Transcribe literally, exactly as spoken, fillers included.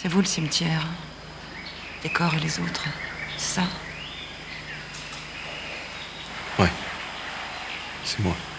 C'est vous le cimetière. Les corps et les autres. C'est ça? Ouais. C'est moi.